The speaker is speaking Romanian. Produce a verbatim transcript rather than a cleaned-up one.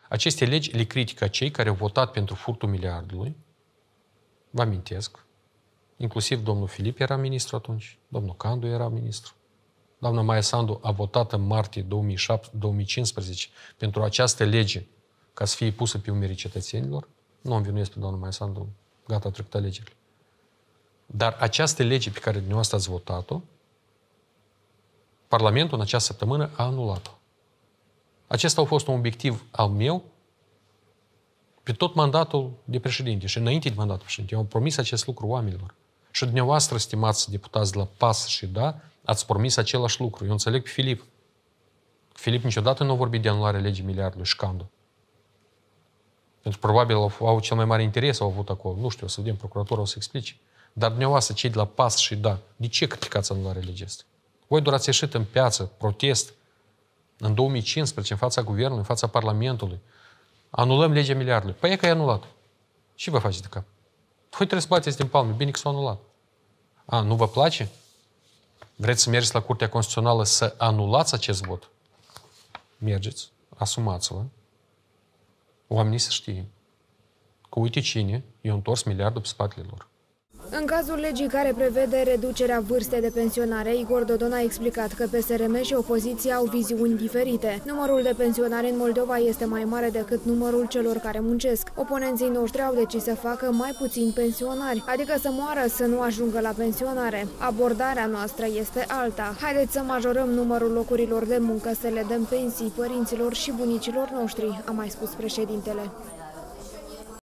Aceste legi le critică cei care au votat pentru furtul miliardului. Vă amintesc. Inclusiv domnul Filip era ministru atunci, domnul Candu era ministru. Doamna Maia Sandu a votat în martie două mii șaptesprezece, două mii cincisprezece pentru această lege ca să fie pusă pe umerii cetățenilor. Nu o învinuiesc pe doamna Maia Sandu, gata, a trecut alegerile. Dar această lege pe care dumneavoastră ați votat-o, Parlamentul în această săptămână a anulat-o. Acesta a fost un obiectiv al meu pe tot mandatul de președinte și înainte de mandatul președinte. Eu am promis acest lucru oamenilor. Și dumneavoastră, stimați deputați de la P A S și D A, ați promis același lucru. Eu înțeleg pe Filip. Filip niciodată nu a vorbit de anularea legii miliardului și Candu. Pentru că probabil au, au cel mai mare interes, au avut acolo. Nu știu, o să vedem, procuratura o să explice. Dar dumneavoastră, cei de la P A S și D A, de ce criticați anularea legii asta? Voi doar ați ieșit în piață, protest, în două mii cincisprezece, în fața Guvernului, în fața Parlamentului. Anulăm legea miliardului. Păi e că e anulat. Ce vă faceți de cap? Voi trebuie să bateți din palme. Bine că s-a anulat. A, nu vă place? Vreți să mergeți la Curtea Constituțională să anulați acest vot? Mergeți, asumați-vă. Oamenii să știe că uite cine i-a întors miliardul pe spatele lor. În cazul legii care prevede reducerea vârstei de pensionare, Igor Dodon a explicat că P S R M și opoziția au viziuni diferite. Numărul de pensionari în Moldova este mai mare decât numărul celor care muncesc. Oponenții noștri au decis să facă mai puțini pensionari, adică să moară să nu ajungă la pensionare. Abordarea noastră este alta. Haideți să majorăm numărul locurilor de muncă, să le dăm pensii părinților și bunicilor noștri, a mai spus președintele.